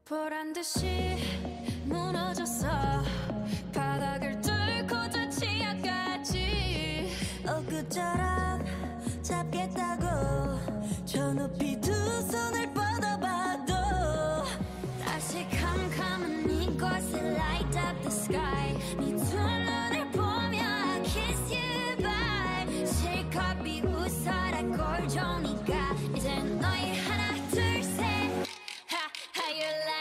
보란 듯이 무너졌어. 바닥을 뚫고 저 치아까지. 엊그처럼 잡겠다고 저 높이 두 손을 뻗어봐도 다시 캄캄한 이곳에 light up the sky. 네 두 눈을 보며 I kiss you bye. 실컷 비웃어라 꼴 좋으니까 이젠 너희 하나 둘 셋. Ha ha you like